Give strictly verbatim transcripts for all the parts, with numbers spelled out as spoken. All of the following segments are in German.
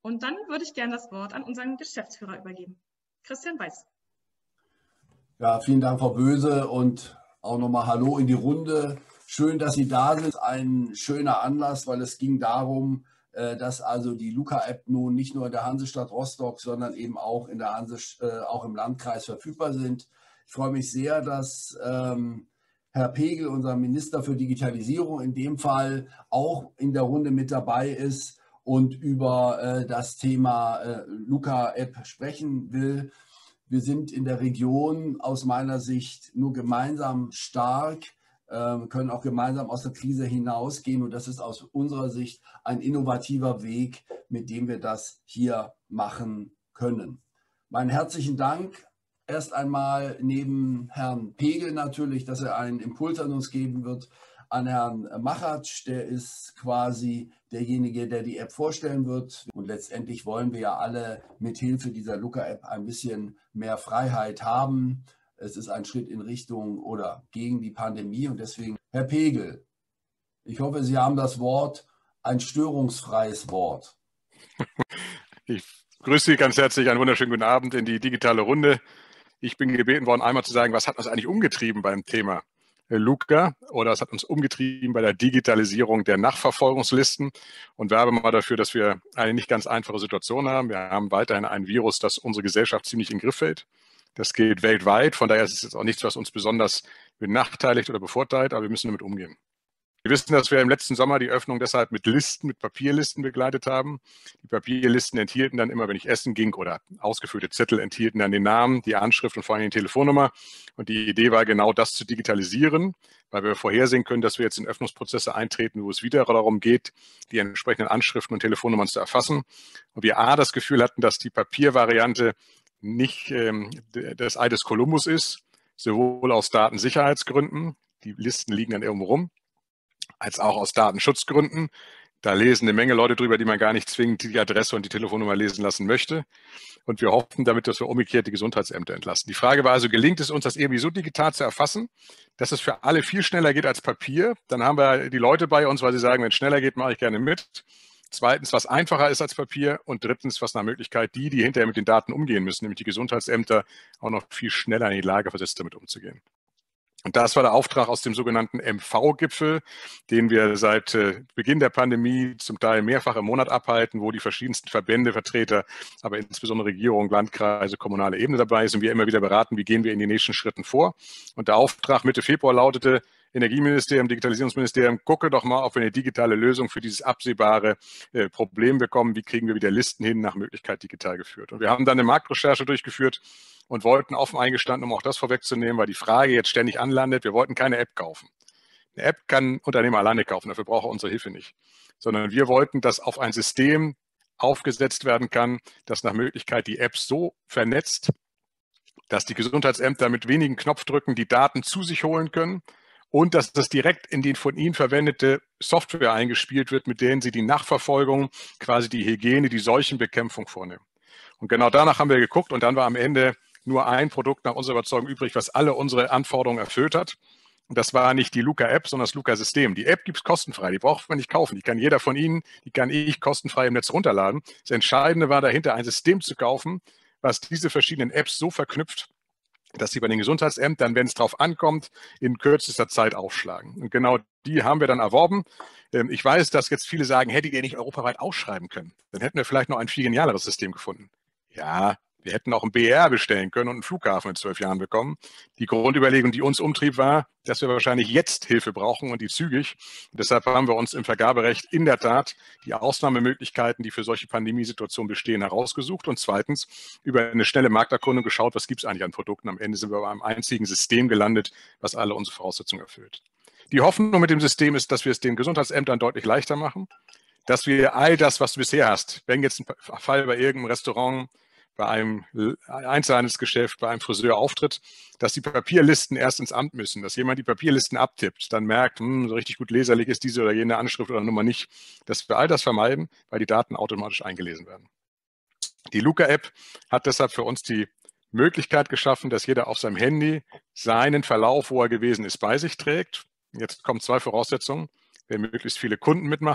Und dann würde ich gerne das Wort an unseren Geschäftsführer übergeben. Christian Weiß. Ja, vielen Dank, Frau Böse, und auch nochmal Hallo in die Runde. Schön, dass Sie da sind. Ein schöner Anlass, weil es ging darum, dass also die Luca-App nun nicht nur in der Hansestadt Rostock, sondern eben auch, in der Hanse, auch im Landkreis verfügbar sind. Ich freue mich sehr, dass ähm, Herr Pegel, unser Minister für Digitalisierung, in dem Fall auch in der Runde mit dabei ist und über äh, das Thema äh, Luca-App sprechen will. Wir sind in der Region aus meiner Sicht nur gemeinsam stark, äh, können auch gemeinsam aus der Krise hinausgehen. Und das ist aus unserer Sicht ein innovativer Weg, mit dem wir das hier machen können. Meinen herzlichen Dank erst einmal neben Herrn Pegel natürlich, dass er einen Impuls an uns geben wird, an Herrn Machatsch, der ist quasi derjenige, der die App vorstellen wird. Und letztendlich wollen wir ja alle mit Hilfe dieser Luca-App ein bisschen mehr Freiheit haben. Es ist ein Schritt in Richtung oder gegen die Pandemie. Und deswegen, Herr Pegel, ich hoffe, Sie haben das Wort, ein störungsfreies Wort. Ich grüße Sie ganz herzlich, einen wunderschönen guten Abend in die digitale Runde. Ich bin gebeten worden, einmal zu sagen, was hat uns eigentlich umgetrieben beim Thema Luca, oder es hat uns umgetrieben bei der Digitalisierung der Nachverfolgungslisten, und werbe mal dafür, dass wir eine nicht ganz einfache Situation haben. Wir haben weiterhin ein Virus, das unsere Gesellschaft ziemlich in den Griff hält. Das geht weltweit, von daher ist es jetzt auch nichts, was uns besonders benachteiligt oder bevorteilt, aber wir müssen damit umgehen. Wir wissen, dass wir im letzten Sommer die Öffnung deshalb mit Listen, mit Papierlisten begleitet haben. Die Papierlisten enthielten dann immer, wenn ich essen ging, oder ausgefüllte Zettel enthielten dann den Namen, die Anschrift und vor allem die Telefonnummer. Und die Idee war genau, das zu digitalisieren, weil wir vorhersehen können, dass wir jetzt in Öffnungsprozesse eintreten, wo es wieder darum geht, die entsprechenden Anschriften und Telefonnummern zu erfassen. Und wir A, das Gefühl hatten, dass die Papiervariante nicht ähm, das Ei des Kolumbus ist, sowohl aus Datensicherheitsgründen, die Listen liegen dann irgendwo rum, als auch aus Datenschutzgründen. Da lesen eine Menge Leute drüber, die man gar nicht zwingend die Adresse und die Telefonnummer lesen lassen möchte. Und wir hoffen damit, dass wir umgekehrt die Gesundheitsämter entlasten. Die Frage war also, gelingt es uns, das irgendwie so digital zu erfassen, dass es für alle viel schneller geht als Papier? Dann haben wir die Leute bei uns, weil sie sagen, wenn es schneller geht, mache ich gerne mit. Zweitens, was einfacher ist als Papier. Und drittens, was nach Möglichkeit die, die hinterher mit den Daten umgehen müssen, nämlich die Gesundheitsämter, auch noch viel schneller in die Lage versetzt, damit umzugehen. Und das war der Auftrag aus dem sogenannten M V-Gipfel, den wir seit äh, Beginn der Pandemie zum Teil mehrfach im Monat abhalten, wo die verschiedensten Verbände, Vertreter, aber insbesondere Regierung, Landkreise, kommunale Ebene dabei sind. Wir immer wieder beraten, wie gehen wir in den nächsten Schritten vor. Und der Auftrag Mitte Februar lautete: Energieministerium, Digitalisierungsministerium, gucke doch mal, ob wir eine digitale Lösung für dieses absehbare äh, Problem bekommen. Wie kriegen wir wieder Listen hin, nach Möglichkeit digital geführt? Und wir haben dann eine Marktrecherche durchgeführt und wollten offen eingestanden, um auch das vorwegzunehmen, weil die Frage jetzt ständig anlandet, wir wollten keine App kaufen. Eine App kann ein Unternehmer alleine kaufen, dafür braucht er unsere Hilfe nicht. Sondern wir wollten, dass auf ein System aufgesetzt werden kann, das nach Möglichkeit die App so vernetzt, dass die Gesundheitsämter mit wenigen Knopfdrücken die Daten zu sich holen können und dass das direkt in die von Ihnen verwendete Software eingespielt wird, mit denen Sie die Nachverfolgung, quasi die Hygiene, die Seuchenbekämpfung vornehmen. Und genau danach haben wir geguckt, und dann war am Ende nur ein Produkt nach unserer Überzeugung übrig, was alle unsere Anforderungen erfüllt hat. Und das war nicht die Luca-App, sondern das Luca-System. Die App gibt es kostenfrei, die braucht man nicht kaufen. Die kann jeder von Ihnen, die kann ich kostenfrei im Netz runterladen. Das Entscheidende war dahinter, ein System zu kaufen, was diese verschiedenen Apps so verknüpft, dass sie bei den Gesundheitsämtern, wenn es drauf ankommt, in kürzester Zeit aufschlagen. Und genau die haben wir dann erworben. Ich weiß, dass jetzt viele sagen, hättet ihr nicht europaweit ausschreiben können? Dann hätten wir vielleicht noch ein viel genialeres System gefunden. Ja, wir hätten auch ein B R bestellen können und einen Flughafen in zwölf Jahren bekommen. Die Grundüberlegung, die uns umtrieb, war, dass wir wahrscheinlich jetzt Hilfe brauchen, und die zügig. Und deshalb haben wir uns im Vergaberecht in der Tat die Ausnahmemöglichkeiten, die für solche Pandemiesituationen bestehen, herausgesucht, und zweitens über eine schnelle Markterkundung geschaut, was gibt es eigentlich an Produkten. Am Ende sind wir bei einem einzigen System gelandet, was alle unsere Voraussetzungen erfüllt. Die Hoffnung mit dem System ist, dass wir es den Gesundheitsämtern deutlich leichter machen, dass wir all das, was du bisher hast, wenn jetzt ein Fall bei irgendeinem Restaurant, bei einem Einzelhandelsgeschäft, bei einem Friseur auftritt, dass die Papierlisten erst ins Amt müssen, dass jemand die Papierlisten abtippt, dann merkt, hm, so richtig gut leserlich ist diese oder jene Anschrift oder Nummer nicht, dass wir all das vermeiden, weil die Daten automatisch eingelesen werden. Die Luca-App hat deshalb für uns die Möglichkeit geschaffen, dass jeder auf seinem Handy seinen Verlauf, wo er gewesen ist, bei sich trägt. Jetzt kommen zwei Voraussetzungen: wenn möglichst viele Kunden mitmachen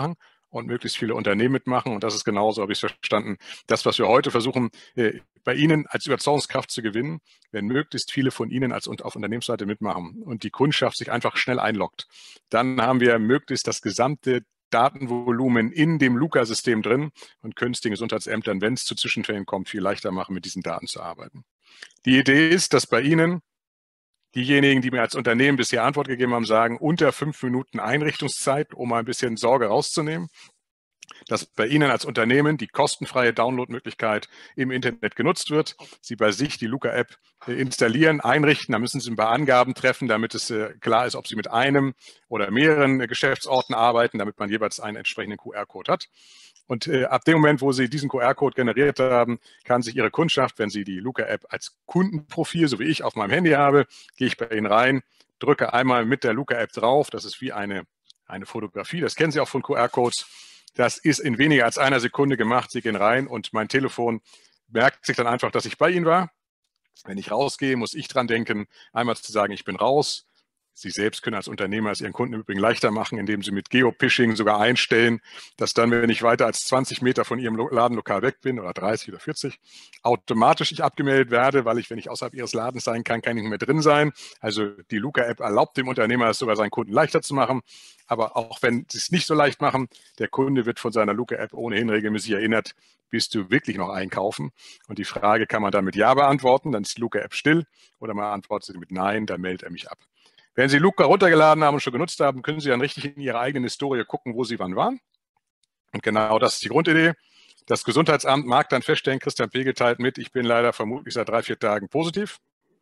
und möglichst viele Unternehmen mitmachen. Und das ist genauso, habe ich es verstanden, das, was wir heute versuchen, bei Ihnen als Überzeugungskraft zu gewinnen, wenn möglichst viele von Ihnen als auf Unternehmensseite mitmachen und die Kundschaft sich einfach schnell einloggt. Dann haben wir möglichst das gesamte Datenvolumen in dem Luca-System drin und können es den Gesundheitsämtern, wenn es zu Zwischenfällen kommt, viel leichter machen, mit diesen Daten zu arbeiten. Die Idee ist, dass bei Ihnen diejenigen, die mir als Unternehmen bisher Antwort gegeben haben, sagen, unter fünf Minuten Einrichtungszeit, um ein bisschen Sorge rauszunehmen, dass bei Ihnen als Unternehmen die kostenfreie Downloadmöglichkeit im Internet genutzt wird. Sie bei sich die Luca-App installieren, einrichten, da müssen Sie ein paar Angaben treffen, damit es klar ist, ob Sie mit einem oder mehreren Geschäftsorten arbeiten, damit man jeweils einen entsprechenden Q R-Code hat. Und äh, ab dem Moment, wo Sie diesen Q R-Code generiert haben, kann sich Ihre Kundschaft, wenn Sie die Luca-App als Kundenprofil, so wie ich, auf meinem Handy habe, gehe ich bei Ihnen rein, drücke einmal mit der Luca-App drauf. Das ist wie eine, eine Fotografie. Das kennen Sie auch von Q R-Codes. Das ist in weniger als einer Sekunde gemacht. Sie gehen rein und mein Telefon merkt sich dann einfach, dass ich bei Ihnen war. Wenn ich rausgehe, muss ich dran denken, einmal zu sagen, ich bin raus. Sie selbst können als Unternehmer es Ihren Kunden im Übrigen leichter machen, indem Sie mit Geophishing sogar einstellen, dass dann, wenn ich weiter als zwanzig Meter von Ihrem Ladenlokal weg bin oder dreißig oder vierzig, automatisch ich abgemeldet werde, weil ich, wenn ich außerhalb Ihres Ladens sein kann, kann ich nicht mehr drin sein. Also die Luca-App erlaubt dem Unternehmer es sogar, seinen Kunden leichter zu machen. Aber auch wenn Sie es nicht so leicht machen, der Kunde wird von seiner Luca-App ohnehin regelmäßig erinnert, bist du wirklich noch einkaufen? Und die Frage kann man dann mit Ja beantworten, dann ist die Luca-App still, oder man antwortet mit Nein, dann meldet er mich ab. Wenn Sie Luca runtergeladen haben und schon genutzt haben, können Sie dann richtig in Ihre eigene Historie gucken, wo Sie wann waren. Und genau das ist die Grundidee. Das Gesundheitsamt mag dann feststellen, Christian Pegel teilt mit, ich bin leider vermutlich seit drei, vier Tagen positiv.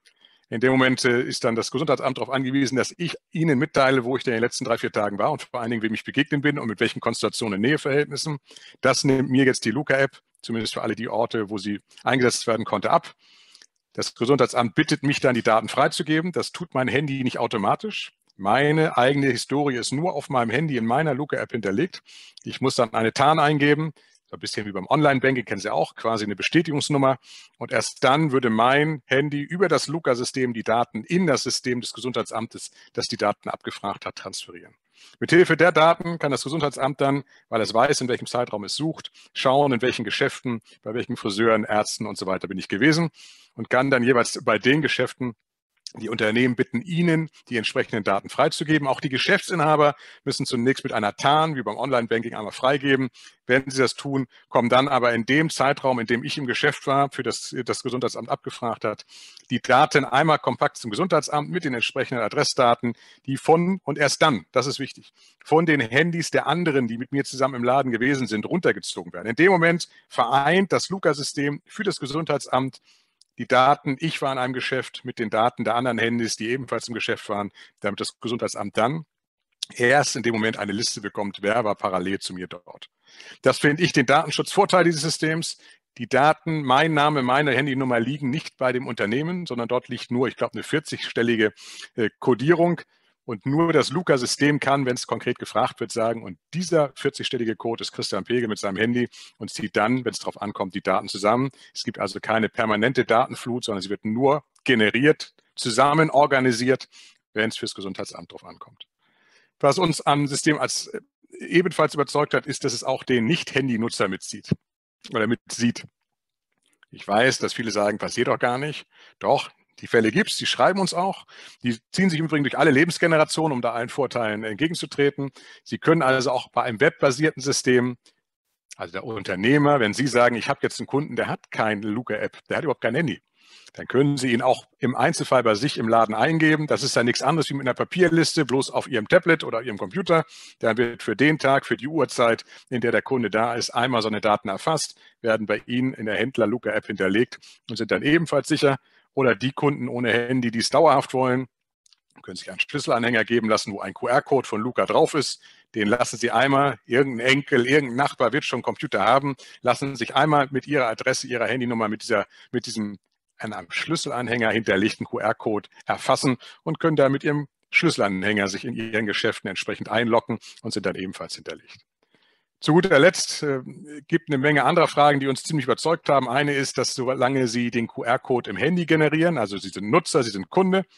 In dem Moment ist dann das Gesundheitsamt darauf angewiesen, dass ich Ihnen mitteile, wo ich denn in den letzten drei, vier Tagen war und vor allen Dingen, wem ich begegnet bin und mit welchen Konstellationen, Näheverhältnissen. Das nimmt mir jetzt die Luca-App, zumindest für alle die Orte, wo sie eingesetzt werden konnte, ab. Das Gesundheitsamt bittet mich dann, die Daten freizugeben. Das tut mein Handy nicht automatisch. Meine eigene Historie ist nur auf meinem Handy in meiner Luca-App hinterlegt. Ich muss dann eine Tarn eingeben, so ein bisschen wie beim Online-Banking, kennen Sie auch, quasi eine Bestätigungsnummer. Und erst dann würde mein Handy über das Luca-System die Daten in das System des Gesundheitsamtes, das die Daten abgefragt hat, transferieren. Mithilfe der Daten kann das Gesundheitsamt dann, weil es weiß, in welchem Zeitraum es sucht, schauen, in welchen Geschäften, bei welchen Friseuren, Ärzten und so weiter bin ich gewesen und kann dann jeweils bei den Geschäften, die Unternehmen bitten Ihnen, die entsprechenden Daten freizugeben. Auch die Geschäftsinhaber müssen zunächst mit einer Tarn, wie beim Online-Banking, einmal freigeben. Wenn sie das tun, kommen dann aber in dem Zeitraum, in dem ich im Geschäft war, für das das Gesundheitsamt abgefragt hat, die Daten einmal kompakt zum Gesundheitsamt mit den entsprechenden Adressdaten, die von, und erst dann, das ist wichtig, von den Handys der anderen, die mit mir zusammen im Laden gewesen sind, runtergezogen werden. In dem Moment vereint das Luca-System für das Gesundheitsamt die Daten, ich war in einem Geschäft, mit den Daten der anderen Handys, die ebenfalls im Geschäft waren, damit das Gesundheitsamt dann erst in dem Moment eine Liste bekommt, wer war parallel zu mir dort. Das finde ich den Datenschutzvorteil dieses Systems. Die Daten, mein Name, meine Handynummer liegen nicht bei dem Unternehmen, sondern dort liegt nur, ich glaube, eine vierzig-stellige äh, Codierung. Und nur das Luca-System kann, wenn es konkret gefragt wird, sagen, und dieser vierzig-stellige Code ist Christian Pegel mit seinem Handy und zieht dann, wenn es darauf ankommt, die Daten zusammen. Es gibt also keine permanente Datenflut, sondern sie wird nur generiert, zusammen organisiert, wenn es fürs Gesundheitsamt drauf ankommt. Was uns am System als ebenfalls überzeugt hat, ist, dass es auch den Nicht-Handy-Nutzer mitzieht oder mitsieht. Ich weiß, dass viele sagen, passiert doch gar nicht. Doch, die Fälle gibt es, die schreiben uns auch. Die ziehen sich im Übrigen durch alle Lebensgenerationen, um da allen Vorteilen entgegenzutreten. Sie können also auch bei einem webbasierten System, also der Unternehmer, wenn Sie sagen, ich habe jetzt einen Kunden, der hat keine Luca-App, der hat überhaupt kein Handy, dann können Sie ihn auch im Einzelfall bei sich im Laden eingeben. Das ist dann nichts anderes wie mit einer Papierliste, bloß auf Ihrem Tablet oder Ihrem Computer. Dann wird für den Tag, für die Uhrzeit, in der der Kunde da ist, einmal seine Daten erfasst, werden bei Ihnen in der Händler-Luca-App hinterlegt und sind dann ebenfalls sicher. Oder die Kunden ohne Handy, die es dauerhaft wollen, können sich einen Schlüsselanhänger geben lassen, wo ein Q R-Code von Luca drauf ist. Den lassen Sie einmal, irgendein Enkel, irgendein Nachbar wird schon einen Computer haben, lassen sich einmal mit Ihrer Adresse, Ihrer Handynummer, mit, dieser, mit diesem an einem Schlüsselanhänger hinterlegten Q R-Code erfassen und können da mit Ihrem Schlüsselanhänger sich in Ihren Geschäften entsprechend einloggen und sind dann ebenfalls hinterlegt. Zu guter Letzt äh, gibt eine Menge anderer Fragen, die uns ziemlich überzeugt haben. Eine ist, dass solange Sie den Q R-Code im Handy generieren, also Sie sind Nutzer, Sie sind Kunde,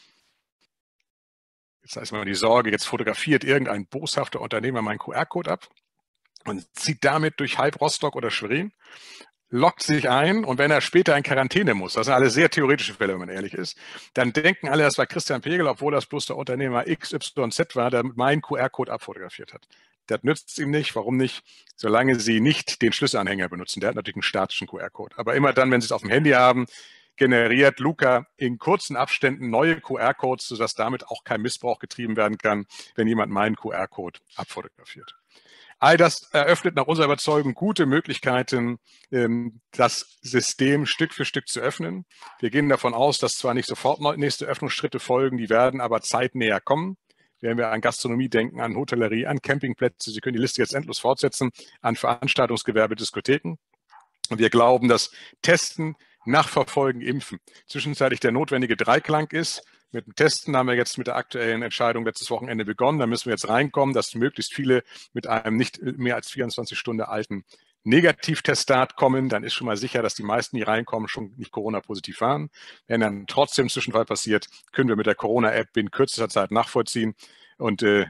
jetzt heißt mal die Sorge, jetzt fotografiert irgendein boshafter Unternehmer meinen Q R-Code ab. und zieht damit durch halb Rostock oder Schwerin, lockt sich ein und wenn er später in Quarantäne muss, das sind alles sehr theoretische Fälle, wenn man ehrlich ist, dann denken alle, das war Christian Pegel, obwohl das bloß der Unternehmer X Y Z war, der meinen Q R-Code abfotografiert hat. Das nützt ihm nicht. Warum nicht? Solange Sie nicht den Schlüsselanhänger benutzen. Der hat natürlich einen statischen Q R-Code. Aber immer dann, wenn Sie es auf dem Handy haben, generiert Luca in kurzen Abständen neue Q R-Codes, sodass damit auch kein Missbrauch getrieben werden kann, wenn jemand meinen Q R-Code abfotografiert. All das eröffnet nach unserer Überzeugung gute Möglichkeiten, das System Stück für Stück zu öffnen. Wir gehen davon aus, dass zwar nicht sofort nächste Öffnungsschritte folgen, die werden aber zeitnäher kommen. Wenn wir an Gastronomie denken, an Hotellerie, an Campingplätze, Sie können die Liste jetzt endlos fortsetzen, an Veranstaltungsgewerbe, Diskotheken. Und wir glauben, dass Testen, Nachverfolgen, Impfen zwischenzeitlich der notwendige Dreiklang ist. Mit dem Testen haben wir jetzt mit der aktuellen Entscheidung letztes Wochenende begonnen. Da müssen wir jetzt reinkommen, dass möglichst viele mit einem nicht mehr als vierundzwanzig Stunden alten Negativteststart kommen. Dann ist schon mal sicher, dass die meisten, die reinkommen, schon nicht Corona-positiv waren. Wenn dann trotzdem Zwischenfall passiert, können wir mit der Corona-App in kürzester Zeit nachvollziehen und äh,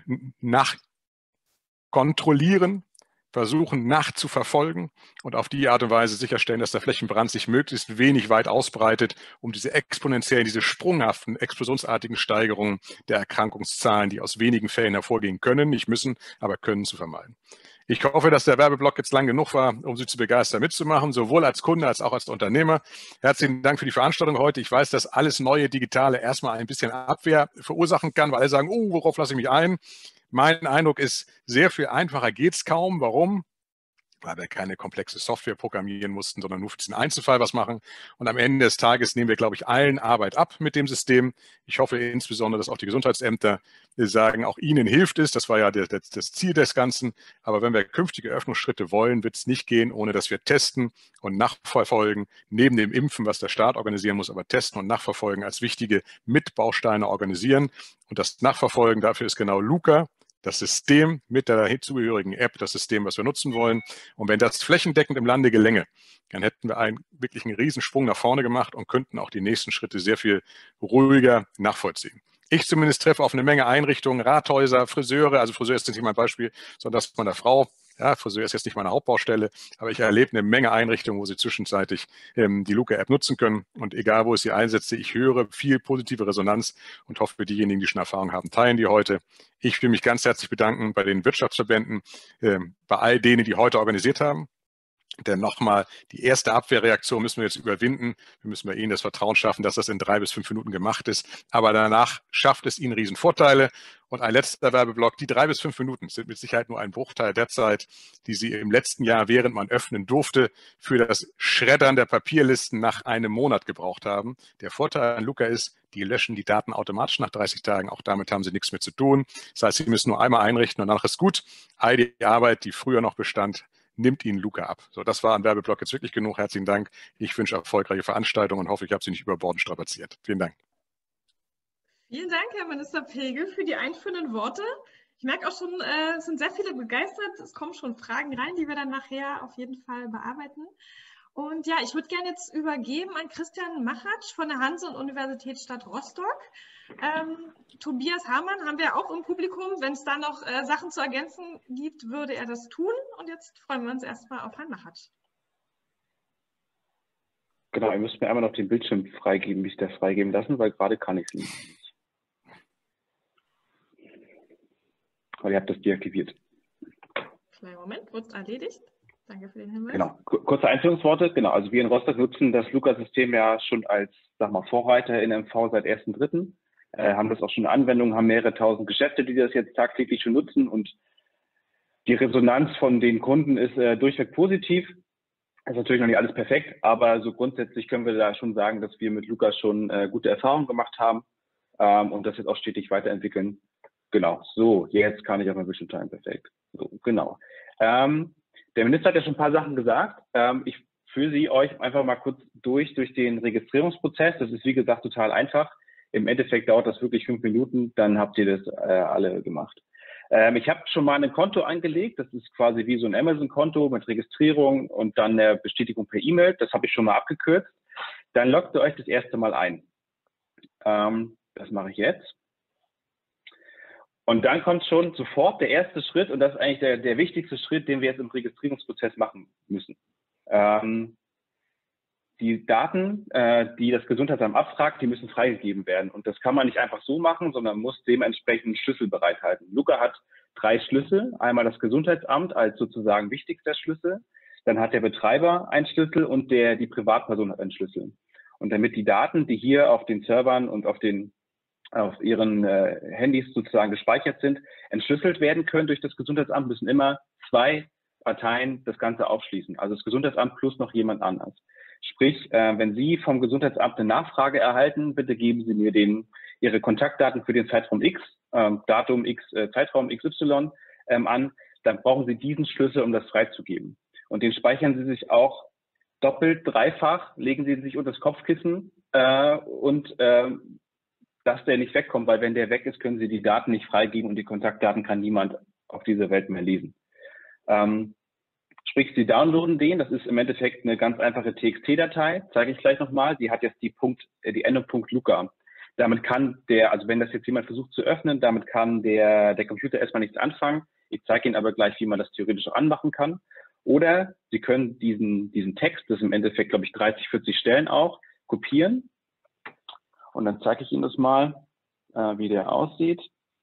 nachkontrollieren, versuchen nachzuverfolgen und auf die Art und Weise sicherstellen, dass der Flächenbrand sich möglichst wenig weit ausbreitet, um diese exponentiellen, diese sprunghaften, explosionsartigen Steigerungen der Erkrankungszahlen, die aus wenigen Fällen hervorgehen können, nicht müssen, aber können, zu vermeiden. Ich hoffe, dass der Werbeblock jetzt lang genug war, um Sie zu begeistern, mitzumachen, sowohl als Kunde als auch als Unternehmer. Herzlichen Dank für die Veranstaltung heute. Ich weiß, dass alles neue Digitale erstmal ein bisschen Abwehr verursachen kann, weil alle sagen, oh, worauf lasse ich mich ein? Mein Eindruck ist, sehr viel einfacher geht es kaum. Warum? Weil wir keine komplexe Software programmieren mussten, sondern nur für diesen Einzelfall was machen. Und am Ende des Tages nehmen wir, glaube ich, allen Arbeit ab mit dem System. Ich hoffe insbesondere, dass auch die Gesundheitsämter sagen, auch ihnen hilft es. Das war ja das, das Ziel des Ganzen. Aber wenn wir künftige Öffnungsschritte wollen, wird es nicht gehen, ohne dass wir testen und nachverfolgen, neben dem Impfen, was der Staat organisieren muss, aber testen und nachverfolgen als wichtige Mitbausteine organisieren. Und das Nachverfolgen, dafür ist genau Luca, das System mit der zugehörigen App, das System, was wir nutzen wollen. Und wenn das flächendeckend im Lande gelänge, dann hätten wir einen wirklich einen Riesensprung nach vorne gemacht und könnten auch die nächsten Schritte sehr viel ruhiger nachvollziehen. Ich zumindest treffe auf eine Menge Einrichtungen, Rathäuser, Friseure, also Friseur ist jetzt nicht mein Beispiel, sondern das von der Frau. Ja, Friseur ist jetzt nicht meine Hauptbaustelle, aber ich erlebe eine Menge Einrichtungen, wo Sie zwischenzeitlich ähm, die Luca-App nutzen können. Und egal, wo ich sie einsetze, ich höre viel positive Resonanz und hoffe, diejenigen, die schon Erfahrung haben, teilen die heute. Ich will mich ganz herzlich bedanken bei den Wirtschaftsverbänden, ähm, bei all denen, die heute organisiert haben. Denn nochmal, die erste Abwehrreaktion müssen wir jetzt überwinden. Wir müssen bei Ihnen das Vertrauen schaffen, dass das in drei bis fünf Minuten gemacht ist. Aber danach schafft es Ihnen Riesenvorteile. Und ein letzter Werbeblock, die drei bis fünf Minuten sind mit Sicherheit nur ein Bruchteil der Zeit, die Sie im letzten Jahr, während man öffnen durfte, für das Schreddern der Papierlisten nach einem Monat gebraucht haben. Der Vorteil an Luca ist, die löschen die Daten automatisch nach dreißig Tagen. Auch damit haben Sie nichts mehr zu tun. Das heißt, Sie müssen nur einmal einrichten und danach ist gut. All die Arbeit, die früher noch bestand, nimmt Ihnen Luca ab. So, das war ein Werbeblock jetzt wirklich genug. Herzlichen Dank. Ich wünsche erfolgreiche Veranstaltungen und hoffe, ich habe Sie nicht überbordend strapaziert. Vielen Dank. Vielen Dank, Herr Minister Pegel, für die einführenden Worte. Ich merke auch schon, äh, es sind sehr viele begeistert. Es kommen schon Fragen rein, die wir dann nachher auf jeden Fall bearbeiten. Und ja, ich würde gerne jetzt übergeben an Christian Machatsch von der Hanse-Universität Rostock. Ähm, Tobias Hamann haben wir auch im Publikum. Wenn es da noch äh, Sachen zu ergänzen gibt, würde er das tun. Und jetzt freuen wir uns erstmal auf Herrn Machatsch. Genau, ihr müsst mir einmal noch den Bildschirm freigeben, mich da freigeben lassen, weil gerade kann ich es nicht. Aber ihr habt das deaktiviert. Kleinen Moment, wird es erledigt. Danke für den Hinweis. Genau, kurze Einführungsworte. Genau, also wir in Rostock nutzen das Luca-System ja schon als, sag mal, Vorreiter in M V seit ersten dritten Äh, haben das auch schon in Anwendung, haben mehrere tausend Geschäfte, die das jetzt tagtäglich schon nutzen und die Resonanz von den Kunden ist äh, durchweg positiv. Das ist natürlich noch nicht alles perfekt, aber so grundsätzlich können wir da schon sagen, dass wir mit Luca schon äh, gute Erfahrungen gemacht haben ähm, und das jetzt auch stetig weiterentwickeln. Genau, so, jetzt kann ich auch mal Bildschirm teilen, perfekt. So, genau. Ähm, der Minister hat ja schon ein paar Sachen gesagt. Ähm, ich führe Sie euch einfach mal kurz durch, durch den Registrierungsprozess. Das ist, wie gesagt, total einfach. Im Endeffekt dauert das wirklich fünf Minuten, dann habt ihr das äh, alle gemacht. Ähm, ich habe schon mal ein Konto angelegt. Das ist quasi wie so ein Amazon-Konto mit Registrierung und dann der Bestätigung per E-Mail. Das habe ich schon mal abgekürzt. Dann loggt ihr euch das erste Mal ein. Ähm, das mache ich jetzt. Und dann kommt schon sofort der erste Schritt, und das ist eigentlich der, der wichtigste Schritt, den wir jetzt im Registrierungsprozess machen müssen. Ähm, die Daten, äh, die das Gesundheitsamt abfragt, die müssen freigegeben werden. Und das kann man nicht einfach so machen, sondern muss dementsprechend einen Schlüssel bereithalten. Luca hat drei Schlüssel. Einmal das Gesundheitsamt als sozusagen wichtigster Schlüssel. Dann hat der Betreiber einen Schlüssel und der, die Privatperson hat einen Schlüssel. Und damit die Daten, die hier auf den Servern und auf den auf ihren äh, Handys sozusagen gespeichert sind, entschlüsselt werden können durch das Gesundheitsamt, müssen immer zwei Parteien das Ganze aufschließen. Also das Gesundheitsamt plus noch jemand anders. Sprich, äh, wenn Sie vom Gesundheitsamt eine Nachfrage erhalten, bitte geben Sie mir den, Ihre Kontaktdaten für den Zeitraum X, äh, Datum X, äh, Zeitraum X Y ähm, an, dann brauchen Sie diesen Schlüssel, um das freizugeben. Und den speichern Sie sich auch doppelt, dreifach, legen Sie sich unter das Kopfkissen äh, und äh, dass der nicht wegkommt, weil wenn der weg ist, können Sie die Daten nicht freigeben und die Kontaktdaten kann niemand auf dieser Welt mehr lesen. Ähm, sprich, Sie downloaden den, das ist im Endeffekt eine ganz einfache T X T-Datei, zeige ich gleich nochmal, die hat jetzt die, Punkt, die Endung .luca. Damit kann der, also wenn das jetzt jemand versucht zu öffnen, damit kann der, der Computer erstmal nichts anfangen. Ich zeige Ihnen aber gleich, wie man das theoretisch auch anmachen kann. Oder Sie können diesen, diesen Text, das ist im Endeffekt, glaube ich, dreißig, vierzig Stellen auch, kopieren. Und dann zeige ich Ihnen das mal, äh, wie der aussieht.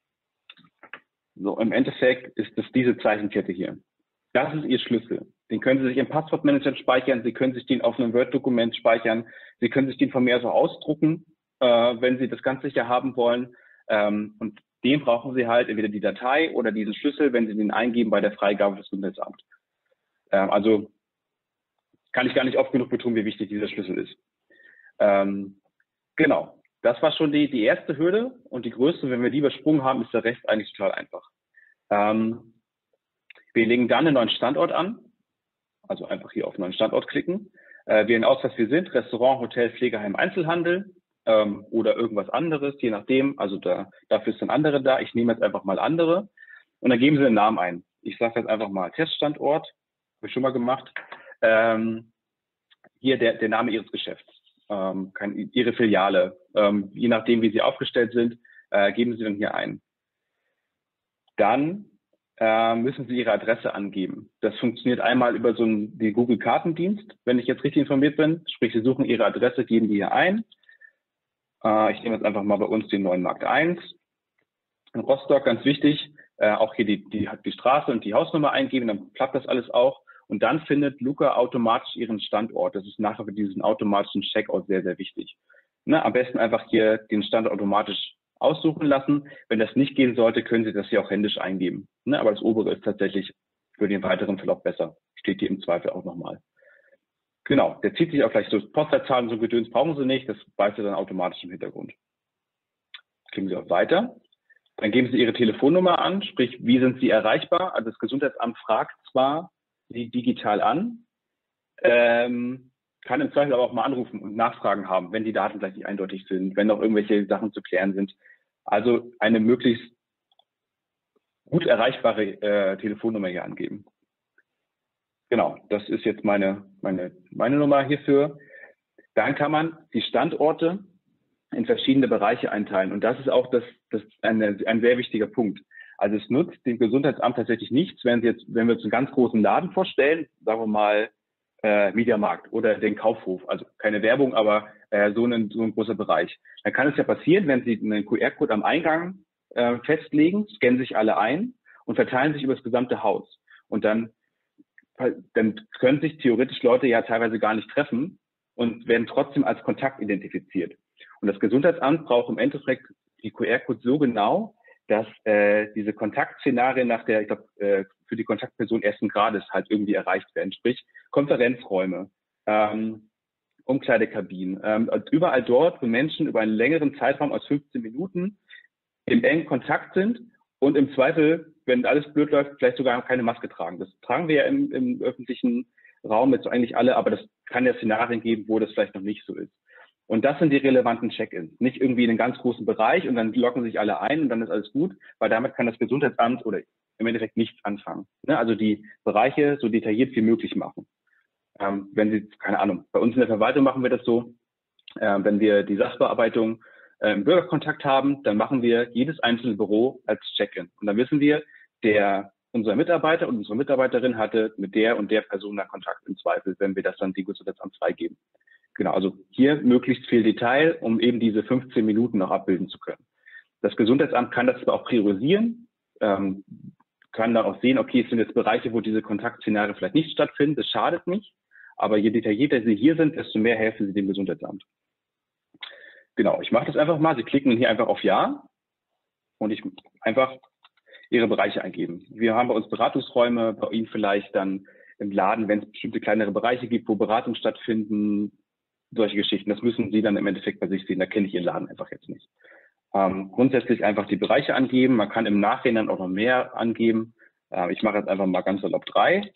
So, im Endeffekt ist das diese Zeichenkette hier. Das ist Ihr Schlüssel. Den können Sie sich im Passwortmanager speichern. Sie können sich den auf einem Word-Dokument speichern. Sie können sich den von mir so ausdrucken, äh, wenn Sie das ganz sicher haben wollen. Ähm, und den brauchen Sie halt entweder die Datei oder diesen Schlüssel, wenn Sie den eingeben bei der Freigabe des Gesundheitsamts. Ähm, also kann ich gar nicht oft genug betonen, wie wichtig dieser Schlüssel ist. Ähm, Genau, das war schon die, die erste Hürde und die größte. Wenn wir die übersprungen haben, ist der Rest eigentlich total einfach. Ähm, wir legen dann einen neuen Standort an, also einfach hier auf neuen Standort klicken, äh, wählen aus, was wir sind, Restaurant, Hotel, Pflegeheim, Einzelhandel ähm, oder irgendwas anderes, je nachdem. Also da, dafür ist dann andere da. Ich nehme jetzt einfach mal andere und dann geben Sie den Namen ein. Ich sage jetzt einfach mal Teststandort, habe ich schon mal gemacht. Ähm, hier der, der Name Ihres Geschäfts. Ähm, kann, Ihre Filiale, ähm, je nachdem, wie Sie aufgestellt sind, äh, geben Sie dann hier ein. Dann äh, müssen Sie Ihre Adresse angeben. Das funktioniert einmal über so einen, den Google-Kartendienst, wenn ich jetzt richtig informiert bin. Sprich, Sie suchen Ihre Adresse, geben die hier ein. Äh, ich nehme jetzt einfach mal bei uns den neuen Markt eins. In Rostock, ganz wichtig, äh, auch hier die, die, die Straße und die Hausnummer eingeben, dann klappt das alles auch. Und dann findet Luca automatisch Ihren Standort. Das ist nachher für diesen automatischen Checkout sehr, sehr wichtig. Ne, am besten einfach hier den Standort automatisch aussuchen lassen. Wenn das nicht gehen sollte, können Sie das hier auch händisch eingeben. Ne, aber das obere ist tatsächlich für den weiteren Verlauf besser. Steht hier im Zweifel auch nochmal. Genau, der zieht sich auch gleich so Postleitzahlen, so Gedöns brauchen Sie nicht. Das weiß er dann automatisch im Hintergrund. Klicken Sie auf Weiter. Dann geben Sie Ihre Telefonnummer an, sprich, wie sind Sie erreichbar? Also das Gesundheitsamt fragt zwar Sie digital an, ähm, kann im Zweifel aber auch mal anrufen und Nachfragen haben, wenn die Daten gleich nicht eindeutig sind, wenn noch irgendwelche Sachen zu klären sind. Also eine möglichst gut erreichbare äh, Telefonnummer hier angeben. Genau, das ist jetzt meine, meine, meine Nummer hierfür. Dann kann man die Standorte in verschiedene Bereiche einteilen. Und das ist auch das, das eine, ein sehr wichtiger Punkt. Also es nutzt dem Gesundheitsamt tatsächlich nichts, wenn Sie jetzt, wenn wir uns einen ganz großen Laden vorstellen, sagen wir mal äh, Mediamarkt oder den Kaufhof, also keine Werbung, aber äh, so, ein, so ein großer Bereich. Dann kann es ja passieren, wenn Sie einen Q R-Code am Eingang äh, festlegen, scannen sich alle ein und verteilen sich über das gesamte Haus. Und dann, dann können sich theoretisch Leute ja teilweise gar nicht treffen und werden trotzdem als Kontakt identifiziert. Und das Gesundheitsamt braucht im Endeffekt die Q R-Codes so genau, dass äh, diese Kontaktszenarien nach der, ich glaube, äh, für die Kontaktperson ersten Grades halt irgendwie erreicht werden. Sprich, Konferenzräume, ähm, Umkleidekabinen, ähm, überall dort, wo Menschen über einen längeren Zeitraum als fünfzehn Minuten im engen Kontakt sind und im Zweifel, wenn alles blöd läuft, vielleicht sogar keine Maske tragen. Das tragen wir ja im, im öffentlichen Raum jetzt eigentlich alle, aber das kann ja Szenarien geben, wo das vielleicht noch nicht so ist. Und das sind die relevanten Check-ins. Nicht irgendwie in einen ganz großen Bereich und dann locken sich alle ein und dann ist alles gut, weil damit kann das Gesundheitsamt oder im Endeffekt nichts anfangen. Ne? Also die Bereiche so detailliert wie möglich machen. Ähm, wenn Sie, keine Ahnung, bei uns in der Verwaltung machen wir das so, äh, wenn wir die Sachbearbeitung äh, einen Bürgerkontakt haben, dann machen wir jedes einzelne Büro als Check-in. Und dann wissen wir, der, unser Mitarbeiter und unsere Mitarbeiterin hatte mit der und der Person da Kontakt im Zweifel, wenn wir das dann dem Gesundheitsamt freigeben. Genau, also hier möglichst viel Detail, um eben diese fünfzehn Minuten noch abbilden zu können. Das Gesundheitsamt kann das auch priorisieren, ähm, kann dann auch sehen, okay, es sind jetzt Bereiche, wo diese Kontaktszenarien vielleicht nicht stattfinden, das schadet nicht, aber je detaillierter Sie hier sind, desto mehr helfen Sie dem Gesundheitsamt. Genau, ich mache das einfach mal, Sie klicken hier einfach auf Ja und ich einfach Ihre Bereiche eingeben. Wir haben bei uns Beratungsräume, bei Ihnen vielleicht dann im Laden, wenn es bestimmte kleinere Bereiche gibt, wo Beratungen stattfinden, solche Geschichten, das müssen Sie dann im Endeffekt bei sich sehen, da kenne ich Ihren Laden einfach jetzt nicht. Ähm, grundsätzlich einfach die Bereiche angeben. Man kann im Nachhinein auch noch mehr angeben. Äh, ich mache jetzt einfach mal ganz salopp drei.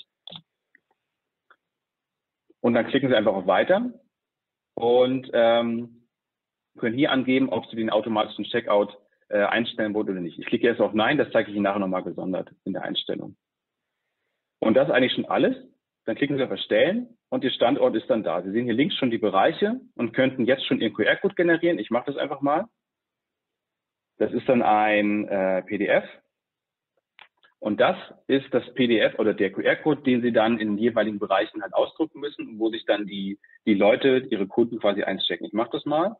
Und dann klicken Sie einfach auf Weiter und ähm, können hier angeben, ob Sie den automatischen Checkout äh, einstellen wollen oder nicht. Ich klicke jetzt auf Nein, das zeige ich Ihnen nachher nochmal gesondert in der Einstellung. Und das ist eigentlich schon alles. Dann klicken Sie auf Erstellen und Ihr Standort ist dann da. Sie sehen hier links schon die Bereiche und könnten jetzt schon Ihren Q R-Code generieren. Ich mache das einfach mal. Das ist dann ein äh, P D F und das ist das P D F oder der Q R-Code, den Sie dann in den jeweiligen Bereichen halt ausdrucken müssen, wo sich dann die, die Leute, Ihre Kunden quasi einchecken. Ich mache das mal.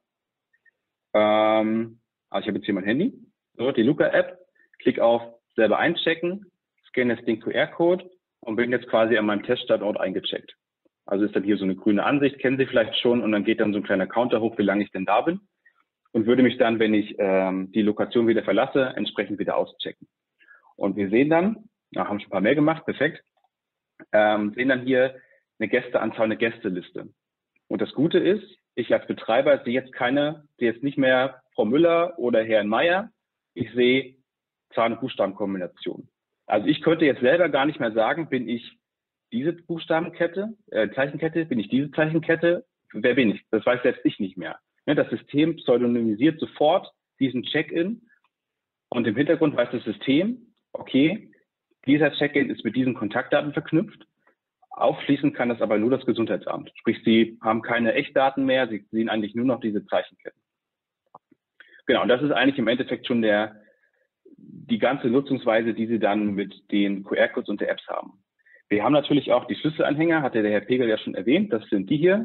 Ähm, also ich habe jetzt hier mein Handy, so, die Luca-App, klick auf selber einchecken, scanne jetzt den Q R-Code und bin jetzt quasi an meinem Teststandort eingecheckt. Also ist dann hier so eine grüne Ansicht, kennen Sie vielleicht schon, und dann geht dann so ein kleiner Counter hoch, wie lange ich denn da bin. Und würde mich dann, wenn ich ähm, die Lokation wieder verlasse, entsprechend wieder auschecken. Und wir sehen dann, ja, haben schon ein paar mehr gemacht, perfekt, ähm, sehen dann hier eine Gästeanzahl, eine Gästeliste. Und das Gute ist, ich als Betreiber sehe jetzt keine, sehe jetzt nicht mehr Frau Müller oder Herrn Meier, ich sehe Zahlen- und Buchstabenkombination. Also ich könnte jetzt selber gar nicht mehr sagen, bin ich diese Buchstabenkette, äh, Zeichenkette, bin ich diese Zeichenkette, wer bin ich? Das weiß selbst ich nicht mehr. Das System pseudonymisiert sofort diesen Check-in und im Hintergrund weiß das System, okay, dieser Check-in ist mit diesen Kontaktdaten verknüpft. Aufschließen kann das aber nur das Gesundheitsamt. Sprich, Sie haben keine Echtdaten mehr, Sie sehen eigentlich nur noch diese Zeichenketten. Genau, und das ist eigentlich im Endeffekt schon der, die ganze Nutzungsweise, die Sie dann mit den Q R-Codes und der Apps haben. Wir haben natürlich auch die Schlüsselanhänger, hatte der Herr Pegel ja schon erwähnt, das sind die hier,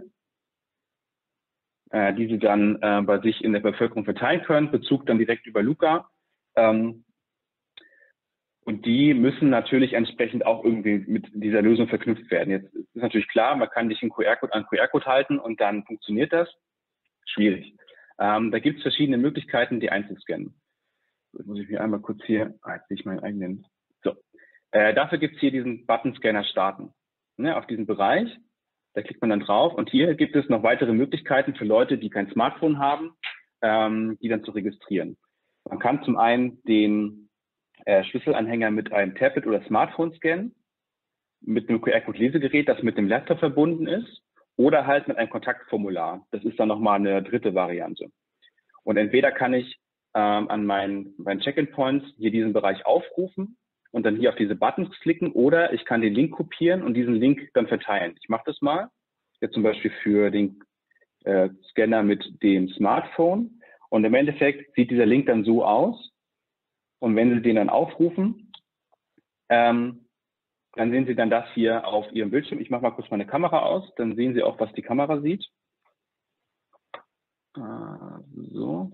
die Sie dann äh, bei sich in der Bevölkerung verteilen können, Bezug dann direkt über Luca. Ähm, und die müssen natürlich entsprechend auch irgendwie mit dieser Lösung verknüpft werden. Jetzt ist natürlich klar, man kann nicht einen Q R-Code an Q R-Code halten und dann funktioniert das. Schwierig. Ähm, da gibt es verschiedene Möglichkeiten, die einzuscannen. Jetzt muss ich mir einmal kurz hier, ah, jetzt sehe ich meinen eigenen. So. Äh, dafür gibt es hier diesen Button Scanner starten. Ne, auf diesen Bereich. Da klickt man dann drauf und hier gibt es noch weitere Möglichkeiten für Leute, die kein Smartphone haben, ähm, die dann zu registrieren. Man kann zum einen den äh, Schlüsselanhänger mit einem Tablet oder Smartphone scannen, mit einem Q R-Code-Lesegerät, das mit dem Laptop verbunden ist, oder halt mit einem Kontaktformular. Das ist dann nochmal eine dritte Variante. Und entweder kann ich ähm, an meinen, meinen Check-in-Points hier diesen Bereich aufrufen und dann hier auf diese Buttons klicken, oder ich kann den Link kopieren und diesen Link dann verteilen. Ich mache das mal, jetzt zum Beispiel für den äh, Scanner mit dem Smartphone, und im Endeffekt sieht dieser Link dann so aus, und wenn Sie den dann aufrufen, ähm, dann sehen Sie dann das hier auf Ihrem Bildschirm. Ich mache mal kurz meine Kamera aus, dann sehen Sie auch, was die Kamera sieht. Äh, so,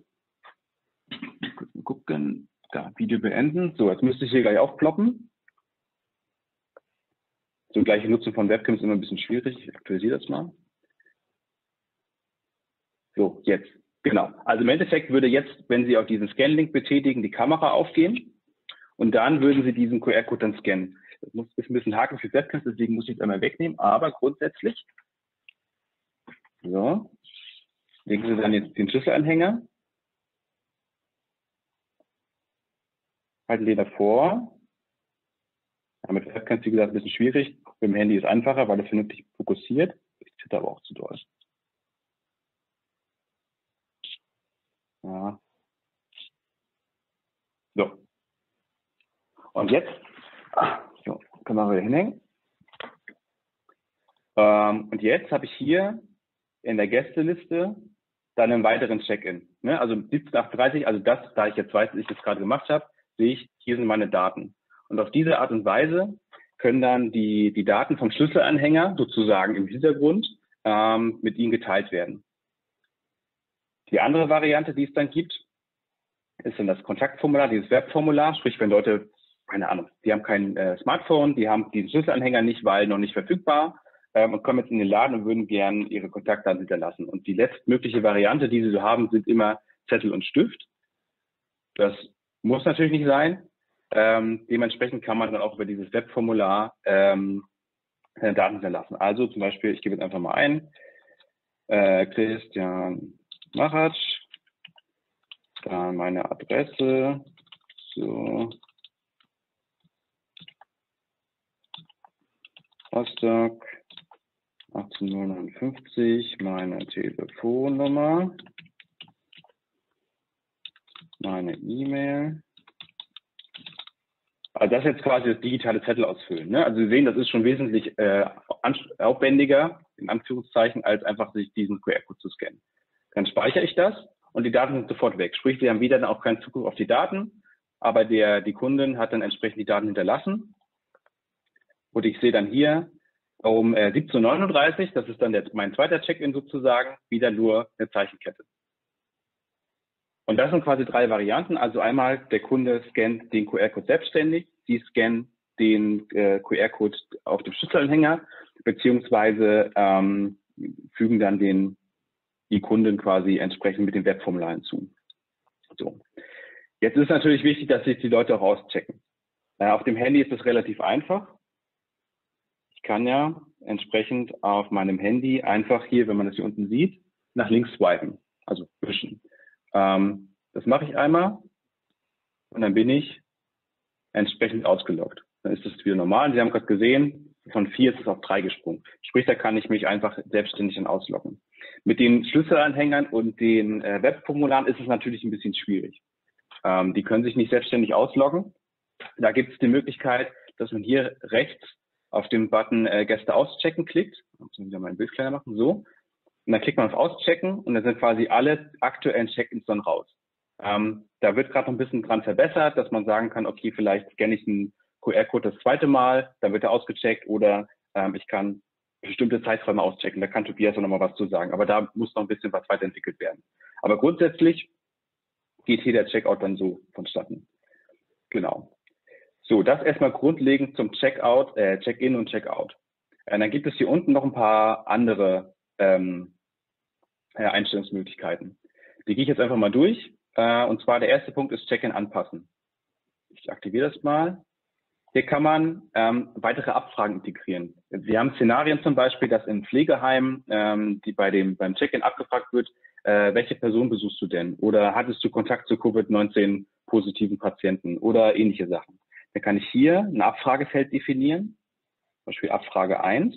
gucken. Da, Video beenden. So, jetzt müsste ich hier gleich aufploppen. So, gleiche Nutzung von Webcams ist immer ein bisschen schwierig. Ich aktualisiere das mal. So, jetzt. Genau. Also im Endeffekt würde jetzt, wenn Sie auf diesen Scan-Link betätigen, die Kamera aufgehen und dann würden Sie diesen Q R-Code dann scannen. Das ist ein bisschen Haken für Webcams, deswegen muss ich es einmal wegnehmen, aber grundsätzlich. So. Legen Sie dann jetzt den Schlüsselanhänger. Halten den davor. Ja, mit Webcams, wie gesagt, ein bisschen schwierig. Mit dem Handy ist einfacher, weil es vernünftig fokussiert. Ich zitter aber auch zu doll. Ja. So. Und jetzt, so, Kamera wieder hinhängen. Ähm, und jetzt habe ich hier in der Gästeliste dann im weiteren Check-in. Ne? Also siebzehn achtunddreißig, also das, da ich jetzt weiß, dass ich das gerade gemacht habe, sehe ich, hier sind meine Daten. Und auf diese Art und Weise können dann die, die Daten vom Schlüsselanhänger sozusagen im Hintergrund ähm, mit Ihnen geteilt werden. Die andere Variante, die es dann gibt, ist dann das Kontaktformular, dieses Webformular, sprich, wenn Leute, keine Ahnung, die haben kein äh, Smartphone, die haben diesen Schlüsselanhänger nicht, weil noch nicht verfügbar, ähm, und kommen jetzt in den Laden und würden gern ihre Kontaktdaten hinterlassen. Und die letztmögliche Variante, die sie so haben, sind immer Zettel und Stift. Das muss natürlich nicht sein. Ähm, dementsprechend kann man dann auch über dieses Webformular ähm, Daten hinterlassen. Also zum Beispiel, ich gebe jetzt einfach mal ein, äh, Christian Machatsch, dann meine Adresse, so, Rostock, achtzehnhundertneunundfünfzig, meine Telefonnummer, meine E-Mail. Also das ist jetzt quasi das digitale Zettel ausfüllen. Ne? Also Sie sehen, das ist schon wesentlich äh, aufwendiger, in Anführungszeichen, als einfach sich diesen Q R-Code zu scannen. Dann speichere ich das und die Daten sind sofort weg. Sprich, Sie haben wieder dann auch keinen Zugriff auf die Daten, aber der, die Kundin hat dann entsprechend die Daten hinterlassen. Und ich sehe dann hier um äh, siebzehn Uhr neununddreißig, das ist dann der, mein zweiter Check-in sozusagen, wieder nur eine Zeichenkette. Und das sind quasi drei Varianten. Also einmal, der Kunde scannt den Q R-Code selbstständig, Sie scannen den äh, Q R-Code auf dem Schlüsselanhänger, beziehungsweise ähm, fügen dann den, die Kunden quasi entsprechend mit dem Webformular hinzu. So. Jetzt ist natürlich wichtig, dass sich die Leute auch auschecken. Äh, auf dem Handy ist es relativ einfach. Ich kann ja entsprechend auf meinem Handy einfach hier, wenn man das hier unten sieht, nach links swipen, also wischen. Ähm, das mache ich einmal und dann bin ich entsprechend ausgeloggt. Dann ist das wieder normal. Sie haben gerade gesehen, von vier ist es auf drei gesprungen. Sprich, da kann ich mich einfach selbstständig dann ausloggen. Mit den Schlüsselanhängern und den äh, Webformularen ist es natürlich ein bisschen schwierig. Ähm, die können sich nicht selbstständig ausloggen. Da gibt es die Möglichkeit, dass man hier rechts auf den Button äh, Gäste auschecken klickt. Jetzt muss ich wieder mein Bild kleiner machen, so. Und dann klickt man auf Auschecken und dann sind quasi alle aktuellen Check-ins dann raus. Ähm, da wird gerade noch ein bisschen dran verbessert, dass man sagen kann, okay, vielleicht scanne ich einen Q R-Code das zweite Mal, dann wird er ausgecheckt oder ähm, ich kann bestimmte Zeiträume auschecken. Da kann Tobias auch noch mal was zu sagen. Aber da muss noch ein bisschen was weiterentwickelt werden. Aber grundsätzlich geht hier der Checkout dann so vonstatten. Genau. So, das erstmal grundlegend zum Checkout, äh, Check-in und Checkout. Äh, dann gibt es hier unten noch ein paar andere ähm, äh, Einstellungsmöglichkeiten. Die gehe ich jetzt einfach mal durch. Äh, und zwar der erste Punkt ist Check-in anpassen. Ich aktiviere das mal. Hier kann man ähm, weitere Abfragen integrieren. Wir haben Szenarien zum Beispiel, dass in Pflegeheimen, ähm, die bei dem beim Check-in abgefragt wird, äh, welche Person besuchst du denn? Oder hattest du Kontakt zu Covid neunzehn positiven Patienten oder ähnliche Sachen? Dann kann ich hier ein Abfragefeld definieren, zum Beispiel Abfrage eins.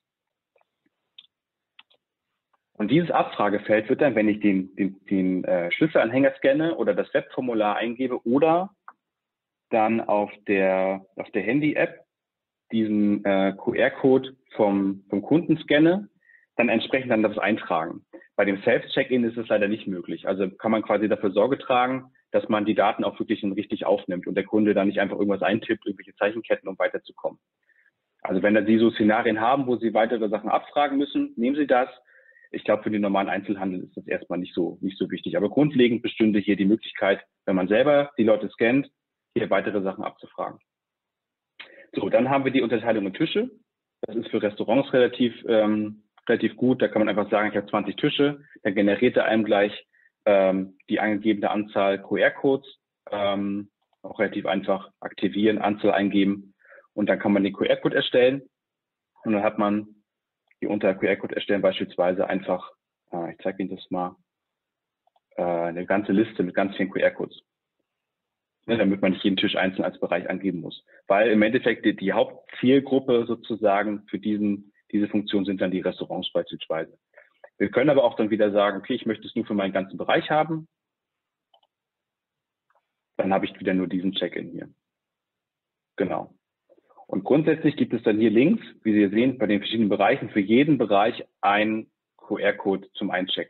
Und dieses Abfragefeld wird dann, wenn ich den, den, den äh, Schlüsselanhänger scanne oder das Webformular eingebe oder dann auf der, auf der Handy-App diesen äh, Q R-Code vom, vom Kunden scanne, dann entsprechend dann das eintragen. Bei dem Self-Check-In ist es leider nicht möglich. Also kann man quasi dafür Sorge tragen, dass man die Daten auch wirklich richtig aufnimmt und der Kunde dann nicht einfach irgendwas eintippt, irgendwelche Zeichenketten, um weiterzukommen. Also wenn Sie so Szenarien haben, wo Sie weitere Sachen abfragen müssen, nehmen Sie das. Ich glaube, für den normalen Einzelhandel ist das erstmal nicht so, nicht so wichtig. Aber grundlegend bestünde hier die Möglichkeit, wenn man selber die Leute scannt, hier weitere Sachen abzufragen. So, dann haben wir die Unterteilung in Tische. Das ist für Restaurants relativ, ähm, relativ gut. Da kann man einfach sagen, ich habe zwanzig Tische. Dann generiert er einem gleich ähm, die angegebene Anzahl Q R-Codes. Ähm, auch relativ einfach aktivieren, Anzahl eingeben. Und dann kann man den Q R-Code erstellen. Und dann hat man hier unter Q R-Code erstellen beispielsweise einfach, äh, ich zeige Ihnen das mal, äh, eine ganze Liste mit ganz vielen Q R-Codes. Ja, damit man nicht jeden Tisch einzeln als Bereich angeben muss. Weil im Endeffekt die, die Hauptzielgruppe sozusagen für diesen, diese Funktion sind dann die Restaurants beispielsweise. Wir können aber auch dann wieder sagen, okay, ich möchte es nur für meinen ganzen Bereich haben. Dann habe ich wieder nur diesen Check-in hier. Genau. Und grundsätzlich gibt es dann hier links, wie Sie sehen, bei den verschiedenen Bereichen für jeden Bereich einen Q R-Code zum Einchecken.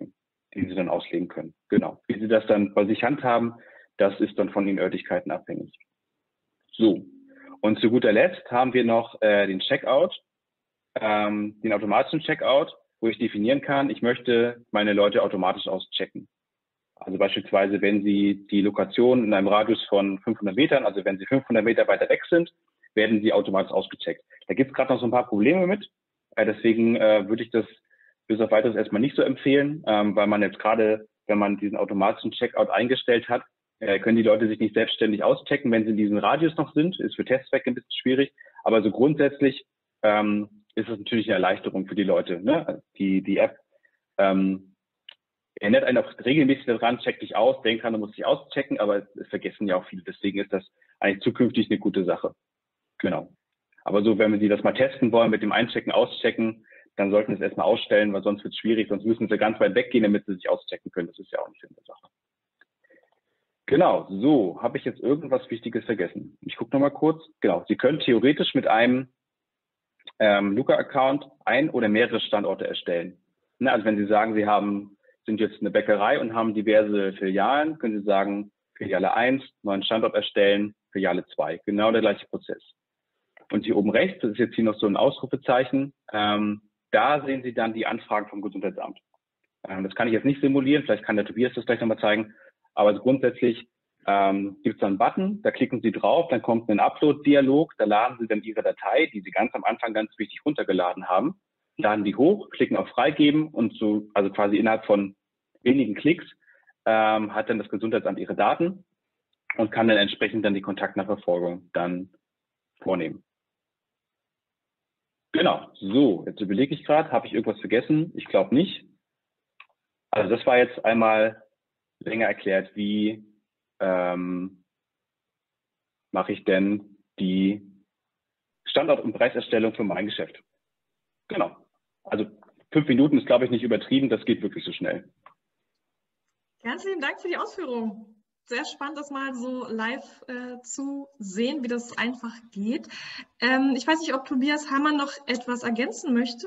den Sie dann auslegen können. Genau. Wie Sie das dann bei sich handhaben, das ist dann von den Örtlichkeiten abhängig. So. Und zu guter Letzt haben wir noch äh, den Checkout, ähm, den automatischen Checkout, wo ich definieren kann, ich möchte meine Leute automatisch auschecken. Also beispielsweise, wenn Sie die Lokation in einem Radius von fünfhundert Metern, also wenn Sie fünfhundert Meter weiter weg sind, werden Sie automatisch ausgecheckt. Da gibt es gerade noch so ein paar Probleme mit. Äh, deswegen äh, würde ich das bis auf weiteres erstmal nicht so empfehlen, ähm, weil man jetzt gerade, wenn man diesen automatischen Checkout eingestellt hat, äh, können die Leute sich nicht selbstständig auschecken, wenn sie in diesem Radius noch sind. Ist für Testzwecke ein bisschen schwierig. Aber so grundsätzlich ähm, ist es natürlich eine Erleichterung für die Leute. Ne? Die, die App ähm, erinnert einen auch regelmäßig daran, check dich aus, denk dran, du musst dich auschecken, aber es vergessen ja auch viele. Deswegen ist das eigentlich zukünftig eine gute Sache. Genau. Aber so, wenn wir Sie das mal testen wollen mit dem Einchecken, Auschecken, dann sollten wir es erstmal ausstellen, weil sonst wird es schwierig, sonst müssen Sie ganz weit weggehen, damit Sie sich auschecken können. Das ist ja auch nicht Sinn der Sache. Genau, so, habe ich jetzt irgendwas Wichtiges vergessen? Ich gucke nochmal kurz. Genau, Sie können theoretisch mit einem ähm, Luca-Account ein oder mehrere Standorte erstellen. Ne, also wenn Sie sagen, Sie haben, sind jetzt eine Bäckerei und haben diverse Filialen, können Sie sagen, Filiale eins, neuen Standort erstellen, Filiale zwei. Genau der gleiche Prozess. Und hier oben rechts, das ist jetzt hier noch so ein Ausrufezeichen, ähm, da sehen Sie dann die Anfragen vom Gesundheitsamt. Ähm, das kann ich jetzt nicht simulieren, vielleicht kann der Tobias das gleich nochmal zeigen, aber grundsätzlich ähm, gibt es da einen Button, da klicken Sie drauf, dann kommt ein Upload-Dialog, da laden Sie dann Ihre Datei, die Sie ganz am Anfang ganz wichtig runtergeladen haben, laden die hoch, klicken auf Freigeben und so, also quasi innerhalb von wenigen Klicks ähm, hat dann das Gesundheitsamt Ihre Daten und kann dann entsprechend dann die Kontaktnachverfolgung dann vornehmen. Genau, so, jetzt überlege ich gerade, habe ich irgendwas vergessen? Ich glaube nicht. Also das war jetzt einmal länger erklärt, wie ähm, mache ich denn die Standort- und Preiserstellung für mein Geschäft. Genau, also fünf Minuten ist, glaube ich, nicht übertrieben, das geht wirklich so schnell. Ganz lieben Dank für die Ausführung. Sehr spannend, das mal so live äh, zu sehen, wie das einfach geht. Ähm, ich weiß nicht, ob Tobias Hammer noch etwas ergänzen möchte.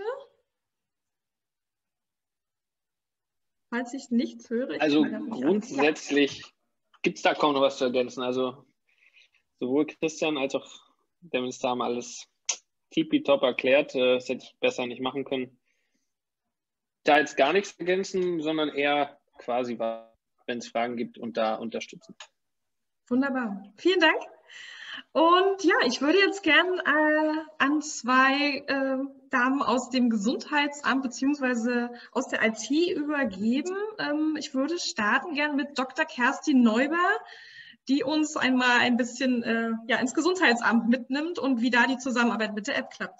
Falls ich nichts höre. Ich also grundsätzlich ja. Gibt es da kaum noch was zu ergänzen. Also sowohl Christian als auch der Minister haben alles tippitopp erklärt. Das hätte ich besser nicht machen können. Da jetzt gar nichts ergänzen, sondern eher quasi, wenn es Fragen gibt, und da unterstützen. Wunderbar. Vielen Dank. Und ja, ich würde jetzt gern äh, an zwei äh, Damen aus dem Gesundheitsamt bzw. aus der I T übergeben. Ähm, ich würde starten gern mit Doktor Kerstin Neuber, die uns einmal ein bisschen äh, ja, ins Gesundheitsamt mitnimmt und wie da die Zusammenarbeit mit der App klappt.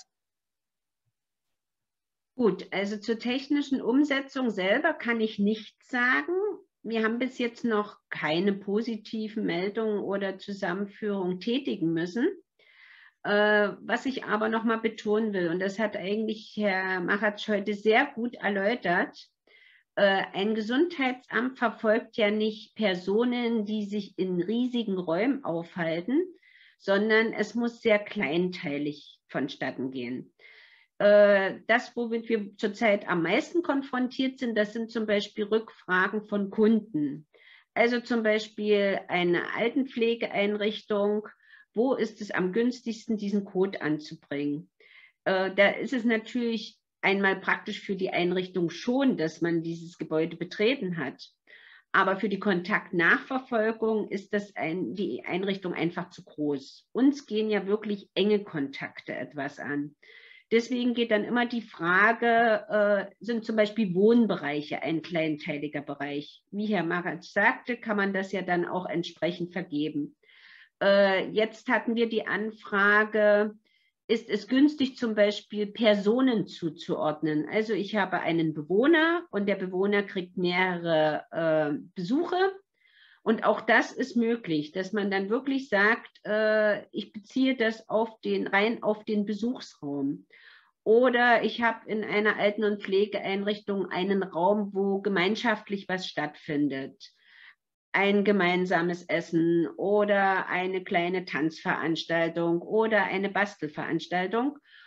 Gut, also zur technischen Umsetzung selber kann ich nichts sagen. Wir haben bis jetzt noch keine positiven Meldungen oder Zusammenführung tätigen müssen. Äh, was ich aber noch mal betonen will, und das hat eigentlich Herr Maratsch heute sehr gut erläutert, äh, ein Gesundheitsamt verfolgt ja nicht Personen, die sich in riesigen Räumen aufhalten, sondern es muss sehr kleinteilig vonstatten gehen. Das, womit wir zurzeit am meisten konfrontiert sind, das sind zum Beispiel Rückfragen von Kunden. Also zum Beispiel eine Altenpflegeeinrichtung, wo ist es am günstigsten, diesen Code anzubringen? Da ist es natürlich einmal praktisch für die Einrichtung schon, dass man dieses Gebäude betreten hat. Aber für die Kontaktnachverfolgung ist das ein, die Einrichtung einfach zu groß. Uns gehen ja wirklich enge Kontakte etwas an. Deswegen geht dann immer die Frage, äh, sind zum Beispiel Wohnbereiche ein kleinteiliger Bereich? Wie Herr Maratsch sagte, kann man das ja dann auch entsprechend vergeben. Äh, jetzt hatten wir die Anfrage, ist es günstig, zum Beispiel Personen zuzuordnen? Also ich habe einen Bewohner und der Bewohner kriegt mehrere äh, Besuche. Und auch das ist möglich, dass man dann wirklich sagt, äh, ich beziehe das auf den, rein auf den Besuchsraum. Oder ich habe in einer Alten- und Pflegeeinrichtung einen Raum, wo gemeinschaftlich was stattfindet. Ein gemeinsames Essen oder eine kleine Tanzveranstaltung oder eine Bastelveranstaltung.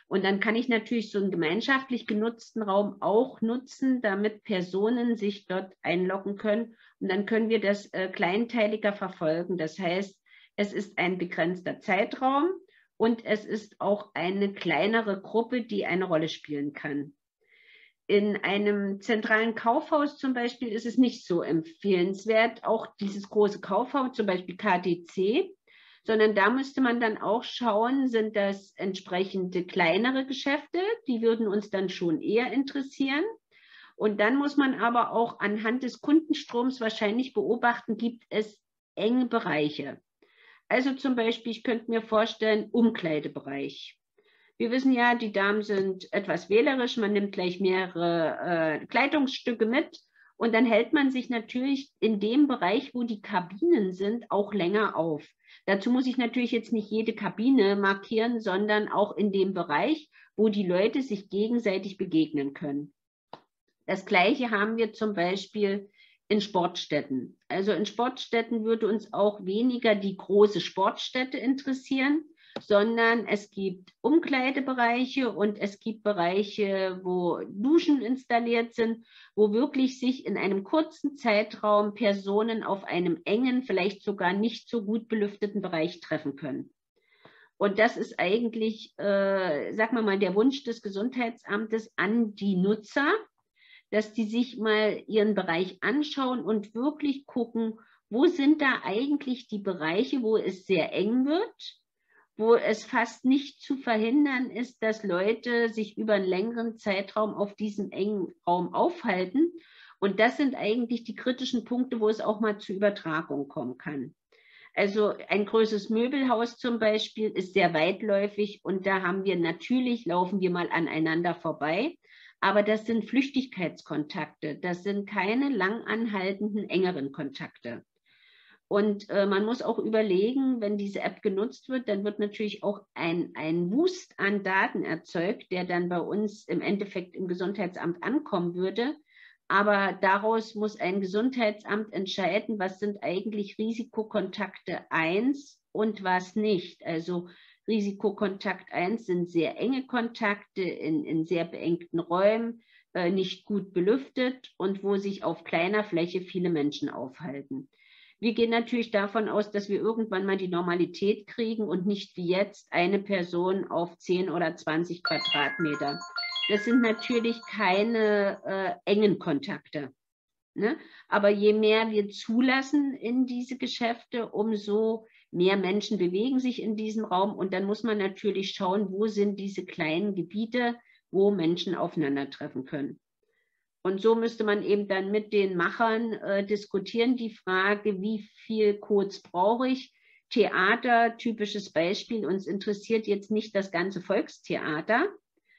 Und dann kann ich natürlich so einen gemeinschaftlich genutzten Raum auch nutzen, damit Personen sich dort einloggen können. Und dann können wir das äh, kleinteiliger verfolgen. Das heißt, es ist ein begrenzter Zeitraum und es ist auch eine kleinere Gruppe, die eine Rolle spielen kann. In einem zentralen Kaufhaus zum Beispiel ist es nicht so empfehlenswert, auch dieses große Kaufhaus, zum Beispiel K D C, sondern da müsste man dann auch schauen, sind das entsprechende kleinere Geschäfte, die würden uns dann schon eher interessieren. Und dann muss man aber auch anhand des Kundenstroms wahrscheinlich beobachten, gibt es enge Bereiche. Also zum Beispiel, ich könnte mir vorstellen, Umkleidebereich. Wir wissen ja, die Damen sind etwas wählerisch, man nimmt gleich mehrere äh, Kleidungsstücke mit und dann hält man sich natürlich in dem Bereich, wo die Kabinen sind, auch länger auf. Dazu muss ich natürlich jetzt nicht jede Kabine markieren, sondern auch in dem Bereich, wo die Leute sich gegenseitig begegnen können. Das Gleiche haben wir zum Beispiel in Sportstätten. Also in Sportstätten würde uns auch weniger die große Sportstätte interessieren, sondern es gibt Umkleidebereiche und es gibt Bereiche, wo Duschen installiert sind, wo wirklich sich in einem kurzen Zeitraum Personen auf einem engen, vielleicht sogar nicht so gut belüfteten Bereich treffen können. Und das ist eigentlich, äh, sagen wir mal, der Wunsch des Gesundheitsamtes an die Nutzer, dass die sich mal ihren Bereich anschauen und wirklich gucken, wo sind da eigentlich die Bereiche, wo es sehr eng wird, wo es fast nicht zu verhindern ist, dass Leute sich über einen längeren Zeitraum auf diesem engen Raum aufhalten. Und das sind eigentlich die kritischen Punkte, wo es auch mal zu Übertragung kommen kann. Also ein größeres Möbelhaus zum Beispiel ist sehr weitläufig und da haben wir natürlich, laufen wir mal aneinander vorbei, aber das sind Flüchtigkeitskontakte, das sind keine lang anhaltenden, engeren Kontakte. Und äh, man muss auch überlegen, wenn diese App genutzt wird, dann wird natürlich auch ein, ein Wust an Daten erzeugt, der dann bei uns im Endeffekt im Gesundheitsamt ankommen würde. Aber daraus muss ein Gesundheitsamt entscheiden, was sind eigentlich Risikokontakte eins und was nicht. Also Risikokontakt eins sind sehr enge Kontakte in, in sehr beengten Räumen, äh, nicht gut belüftet und wo sich auf kleiner Fläche viele Menschen aufhalten. Wir gehen natürlich davon aus, dass wir irgendwann mal die Normalität kriegen und nicht wie jetzt eine Person auf zehn oder zwanzig Quadratmeter. Das sind natürlich keine äh, engen Kontakte. Ne? Aber je mehr wir zulassen in diese Geschäfte, umso mehr Menschen bewegen sich in diesem Raum. Und dann muss man natürlich schauen, wo sind diese kleinen Gebiete, wo Menschen aufeinandertreffen können. Und so müsste man eben dann mit den Machern äh, diskutieren, die Frage, wie viel Codes brauche ich? Theater, typisches Beispiel, uns interessiert jetzt nicht das ganze Volkstheater,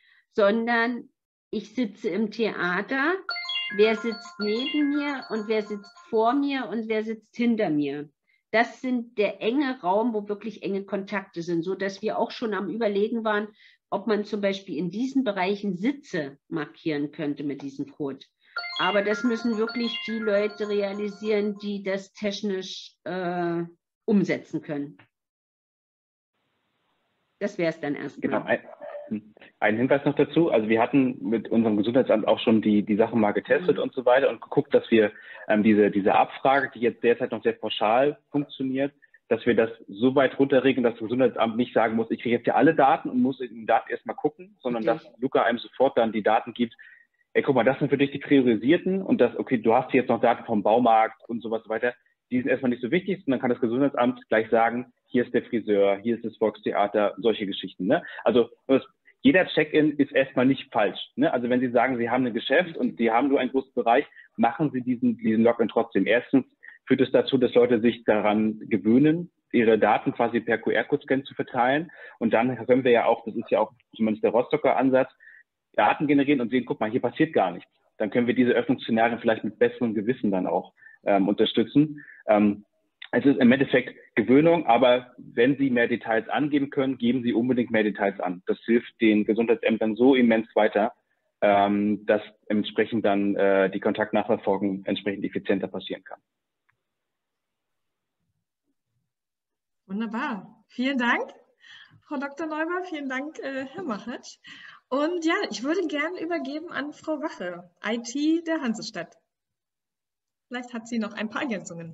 sondern ich sitze im Theater, wer sitzt neben mir und wer sitzt vor mir und wer sitzt hinter mir. Das sind der enge Raum, wo wirklich enge Kontakte sind, sodass wir auch schon am Überlegen waren, ob man zum Beispiel in diesen Bereichen Sitze markieren könnte mit diesem Code. Aber das müssen wirklich die Leute realisieren, die das technisch äh, umsetzen können. Das wäre es dann erstmal. Genau. Ein, ein Hinweis noch dazu. Also wir hatten mit unserem Gesundheitsamt auch schon die, die Sachen mal getestet mhm. und so weiter und geguckt, dass wir ähm, diese, diese Abfrage, die jetzt derzeit noch sehr pauschal funktioniert, dass wir das so weit runterregeln, dass das Gesundheitsamt nicht sagen muss, ich kriege jetzt ja alle Daten und muss in den Daten erstmal gucken, sondern okay. dass Luca einem sofort dann die Daten gibt, ey, guck mal, das sind für dich die priorisierten und das, okay, du hast jetzt noch Daten vom Baumarkt und sowas weiter, die sind erstmal nicht so wichtig, sondern kann das Gesundheitsamt gleich sagen, hier ist der Friseur, hier ist das Volkstheater, solche Geschichten. Ne? Also das, jeder Check-in ist erstmal nicht falsch. Ne? Also wenn Sie sagen, Sie haben ein Geschäft und Sie haben nur einen großen Bereich, machen Sie diesen, diesen Login trotzdem. Erstens führt es dazu, dass Leute sich daran gewöhnen, ihre Daten quasi per Q R-Code-Scan zu verteilen. Und dann können wir ja auch, das ist ja auch zumindest der Rostocker Ansatz, Daten generieren und sehen, guck mal, hier passiert gar nichts. Dann können wir diese Öffnungsszenarien vielleicht mit besserem Gewissen dann auch ähm, unterstützen. Ähm, es ist im Endeffekt Gewöhnung, aber wenn Sie mehr Details angeben können, geben Sie unbedingt mehr Details an. Das hilft den Gesundheitsämtern so immens weiter, ähm, dass entsprechend dann äh, die Kontaktnachverfolgung entsprechend effizienter passieren kann. Wunderbar. Vielen Dank. Frau Doktor Neuber, vielen Dank, äh, Herr Machatsch. Und ja, ich würde gerne übergeben an Frau Wache, I T der Hansestadt. Vielleicht hat sie noch ein paar Ergänzungen.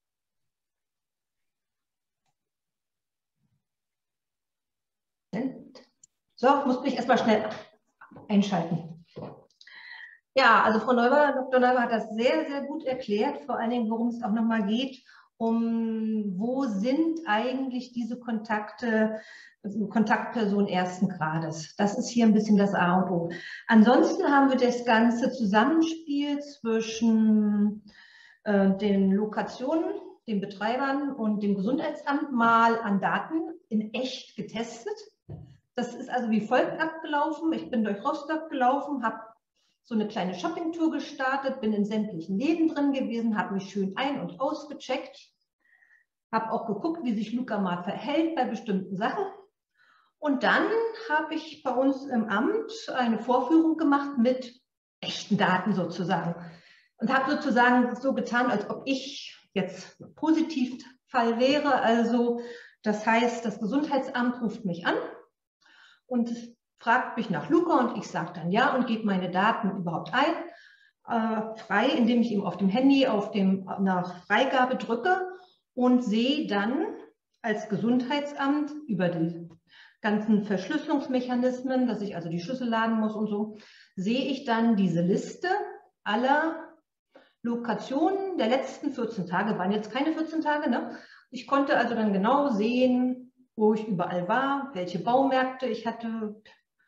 So, muss mich erstmal schnell einschalten. Ja, also Frau Neuber, Doktor Neuber hat das sehr, sehr gut erklärt, vor allen Dingen, worum es auch nochmal geht, um wo sind eigentlich diese Kontakte, also Kontaktpersonen ersten Grades. Das ist hier ein bisschen das A und O. Ansonsten haben wir das ganze Zusammenspiel zwischen äh, den Lokationen, den Betreibern und dem Gesundheitsamt mal an Daten in echt getestet. Das ist also wie folgt abgelaufen. Ich bin durch Rostock gelaufen, habe so eine kleine Shoppingtour gestartet, bin in sämtlichen Läden drin gewesen, habe mich schön ein- und ausgecheckt, habe auch geguckt, wie sich Luca mal verhält bei bestimmten Sachen. Und dann habe ich bei uns im Amt eine Vorführung gemacht mit echten Daten sozusagen. Und habe sozusagen so getan, als ob ich jetzt Positivfall wäre. Also das heißt, das Gesundheitsamt ruft mich an und fragt mich nach Luca und ich sage dann ja und gebe meine Daten überhaupt ein, äh, frei, indem ich ihm auf dem Handy auf dem, nach Freigabe drücke und sehe dann als Gesundheitsamt über die ganzen Verschlüsselungsmechanismen, dass ich also die Schlüssel laden muss und so, sehe ich dann diese Liste aller Lokationen der letzten vierzehn Tage, waren jetzt keine vierzehn Tage, ne? Ich konnte also dann genau sehen, wo ich überall war, welche Baumärkte ich hatte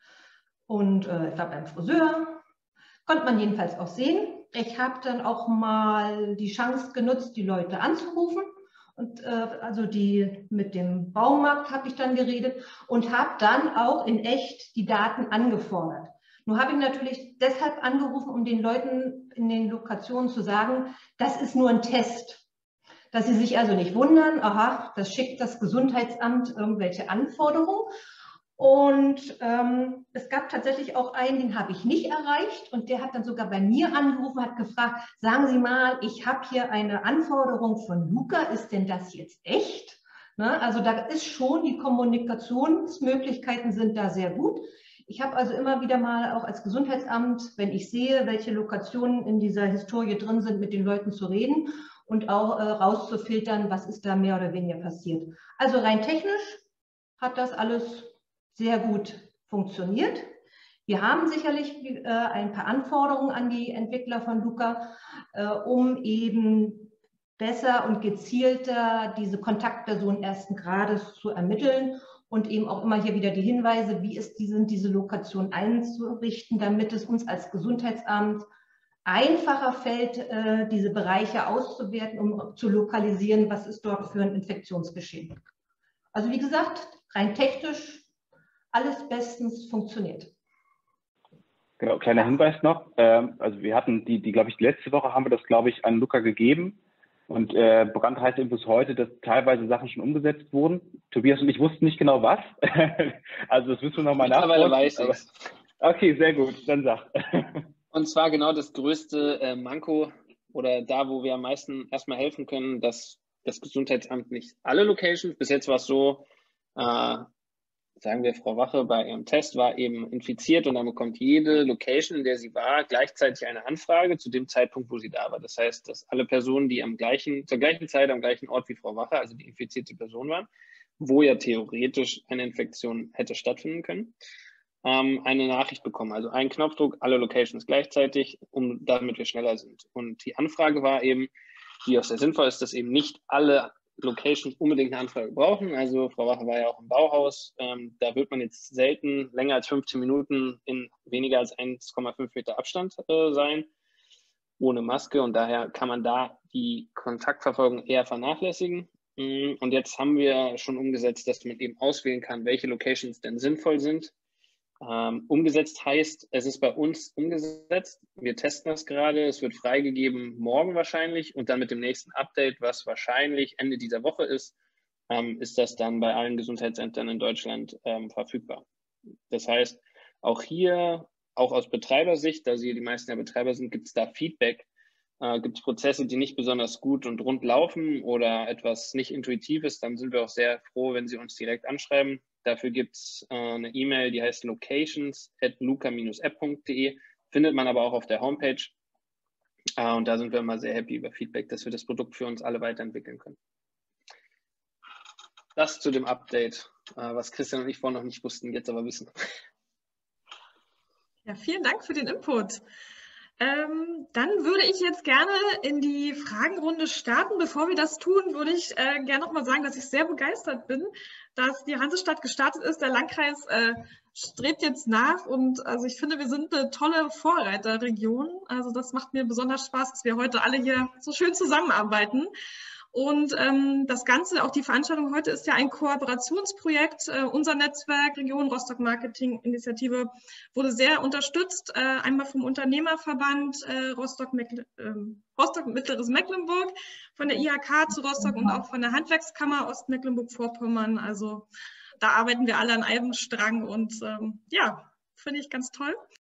und äh, ich war beim Friseur, konnte man jedenfalls auch sehen. Ich habe dann auch mal die Chance genutzt, die Leute anzurufen und äh, also die mit dem Baumarkt habe ich dann geredet und habe dann auch in echt die Daten angefordert. Nur habe ich natürlich deshalb angerufen, um den Leuten in den Lokationen zu sagen, das ist nur ein Test. Dass sie sich also nicht wundern, aha, das schickt das Gesundheitsamt irgendwelche Anforderungen. Und ähm, es gab tatsächlich auch einen, den habe ich nicht erreicht und der hat dann sogar bei mir angerufen, hat gefragt, sagen Sie mal, ich habe hier eine Anforderung von Luca, ist denn das jetzt echt? Ne? Also da ist schon, die Kommunikationsmöglichkeiten sind da sehr gut. Ich habe also immer wieder mal auch als Gesundheitsamt, wenn ich sehe, welche Lokationen in dieser Historie drin sind, mit den Leuten zu reden und auch äh, rauszufiltern, was ist da mehr oder weniger passiert. Also rein technisch hat das alles sehr gut funktioniert. Wir haben sicherlich äh, ein paar Anforderungen an die Entwickler von Luca, äh, um eben besser und gezielter diese Kontaktpersonen ersten Grades zu ermitteln und eben auch immer hier wieder die Hinweise, wie ist die, sind diese Lokationen einzurichten, damit es uns als Gesundheitsamt einfacher fällt, äh, diese Bereiche auszuwerten, um zu lokalisieren, was ist dort für ein Infektionsgeschehen. Also wie gesagt, rein technisch alles bestens funktioniert. Genau, kleiner Hinweis noch. Ähm, also wir hatten die, die glaube ich, letzte Woche haben wir das, glaube ich, an Luca gegeben. Und äh, brandheiß bis heute, dass teilweise Sachen schon umgesetzt wurden. Tobias und ich wussten nicht genau was. Also das müssen wir nochmal nachforschen. Mittlerweile weiß ich es. Okay, sehr gut. Dann sag. Und zwar genau das größte äh, Manko oder da, wo wir am meisten erstmal helfen können, dass das Gesundheitsamt nicht alle Locations, bis jetzt war es so, äh, sagen wir, Frau Wache bei ihrem Test war eben infiziert und dann bekommt jede Location, in der sie war, gleichzeitig eine Anfrage zu dem Zeitpunkt, wo sie da war. Das heißt, dass alle Personen, die am gleichen, zur gleichen Zeit am gleichen Ort wie Frau Wache, also die infizierte Person waren, wo ja theoretisch eine Infektion hätte stattfinden können, ähm, eine Nachricht bekommen. Also ein Knopfdruck, alle Locations gleichzeitig, um damit wir schneller sind. Und die Anfrage war eben, die auch sehr sinnvoll ist, dass eben nicht alle Locations unbedingt eine Anfrage brauchen. Also Frau Wache war ja auch im Bauhaus. Ähm, da wird man jetzt selten länger als fünfzehn Minuten in weniger als eins Komma fünf Meter Abstand äh, sein, ohne Maske. Und daher kann man da die Kontaktverfolgung eher vernachlässigen. Und jetzt haben wir schon umgesetzt, dass man eben auswählen kann, welche Locations denn sinnvoll sind. Ähm, umgesetzt heißt, es ist bei uns umgesetzt. Wir testen das gerade. Es wird freigegeben morgen wahrscheinlich und dann mit dem nächsten Update, was wahrscheinlich Ende dieser Woche ist, ähm, ist das dann bei allen Gesundheitsämtern in Deutschland ähm, verfügbar. Das heißt, auch hier, auch aus Betreibersicht, da Sie die meisten der Betreiber sind, gibt es da Feedback. Äh, gibt es Prozesse, die nicht besonders gut und rund laufen oder etwas nicht intuitiv ist, dann sind wir auch sehr froh, wenn Sie uns direkt anschreiben. Dafür gibt es äh, eine E-Mail, die heißt locations at luca dash app punkt de. Findet man aber auch auf der Homepage. Äh, und da sind wir immer sehr happy über Feedback, dass wir das Produkt für uns alle weiterentwickeln können. Das zu dem Update, äh, was Christian und ich vorher noch nicht wussten, jetzt aber wissen. Ja, vielen Dank für den Input. Ähm, dann würde ich jetzt gerne in die Fragenrunde starten. Bevor wir das tun, würde ich äh, gerne noch mal sagen, dass ich sehr begeistert bin, dass die Hansestadt gestartet ist. Der Landkreis äh, strebt jetzt nach und also ich finde, wir sind eine tolle Vorreiterregion. Also das macht mir besonders Spaß, dass wir heute alle hier so schön zusammenarbeiten. Und ähm, das Ganze, auch die Veranstaltung heute, ist ja ein Kooperationsprojekt. Äh, unser Netzwerk Region Rostock Marketing Initiative wurde sehr unterstützt, äh, einmal vom Unternehmerverband äh, Rostock, äh, Rostock Mittleres Mecklenburg, von der I H K zu Rostock und auch von der Handwerkskammer Ostmecklenburg-Vorpommern. Also da arbeiten wir alle an einem Strang und ähm, ja, finde ich ganz toll.